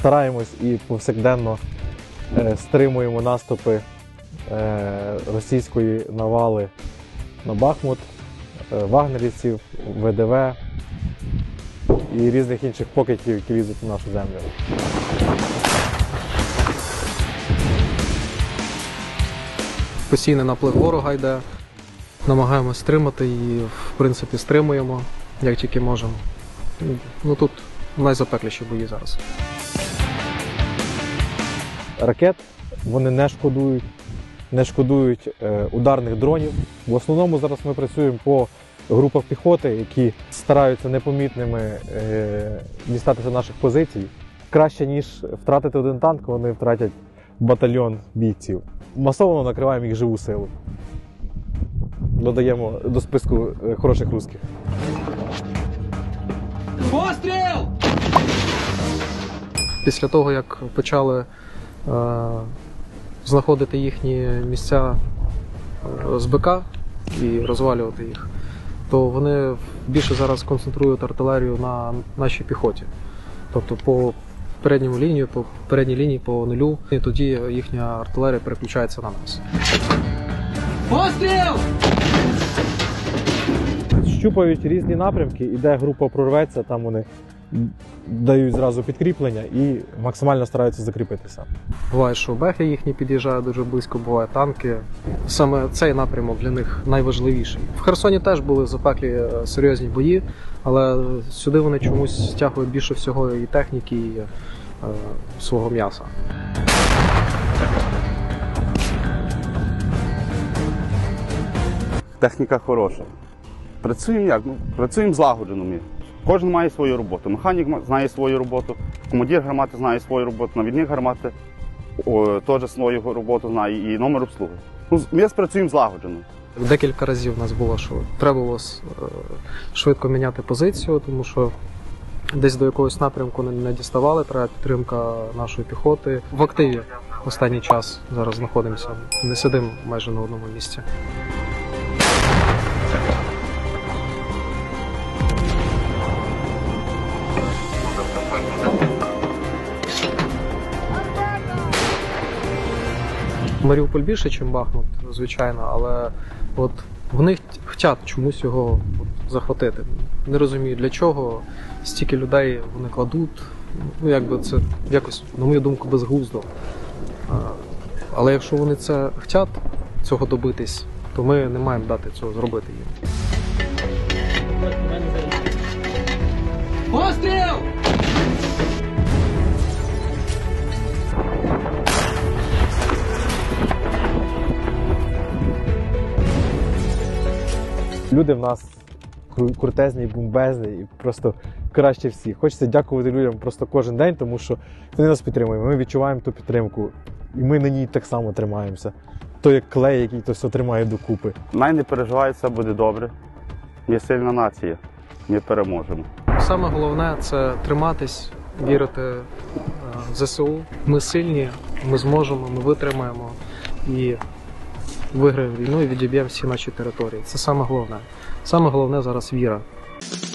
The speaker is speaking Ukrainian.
стараємось і повсякденно стримуємо наступи російської навали на Бахмут, вагнерівців, ВДВ і різних інших покидьків, які лізуть на нашу землю. Постійний наплив ворога йде, намагаємось стримати і, в принципі, стримуємо, як тільки можемо. Ну, тут найзапекліші бої зараз. Ракет вони не шкодують ударних дронів. В основному зараз ми працюємо по групах піхоти, які стараються непомітними дістатися наших позицій. Краще, ніж втратити один танк, вони втратять батальйон бійців. Масово накриваємо їх живу силу. Додаємо до списку хороших русських. Постріл! Після того, як почали знаходити їхні місця з БК і розвалювати їх, то вони більше зараз концентрують артилерію на нашій піхоті. Тобто по передній лінії по нулю, і тоді їхня артилерія переключається на нас. Постріл! Щупають різні напрямки, і де група прорветься, там вони дають зразу підкріплення і максимально стараються закріпитися. Буває, що бехи їхні під'їжджають дуже близько, буває танки. Саме цей напрямок для них найважливіший. В Херсоні теж були запеклі серйозні бої, але сюди вони чомусь стягують більше всього і техніки, і свого м'яса. Техніка хороша. Працюємо як? Працюємо злагоджено ми. Кожен має свою роботу. Механік знає свою роботу, командир гармати знає свою роботу, навідник гармати теж свою роботу знає і номер обслуги. Ми працюємо злагоджено. Декілька разів у нас було, що треба було швидко міняти позицію, тому що десь до якогось напрямку не діставали, треба підтримка нашої піхоти. В активі останній час зараз знаходимося, не сидимо майже на одному місці. Маріуполь більше, ніж Бахмут, звичайно, але от вони хочуть чомусь його захватити. Не розумію, для чого стільки людей вони кладуть. Ну, якби це якось, на мою думку, безглуздо. Але якщо вони це хочуть, цього добитись, то ми не маємо дати цього зробити їм. Постріл! Люди в нас крутезні, бомбезні і просто краще всіх. Хочеться дякувати людям просто кожен день, тому що вони нас підтримують. Ми відчуваємо ту підтримку, і ми на ній так само тримаємося. То як клей, який то все тримає докупи. Не переживай, все буде добре. Ми сильна нація, ми переможемо. Саме головне – це триматись, вірити в ЗСУ. Ми сильні, ми зможемо, ми витримаємо і виграємо війну і відіб'ємо всі наші території. Це саме головне. Саме головне зараз віра.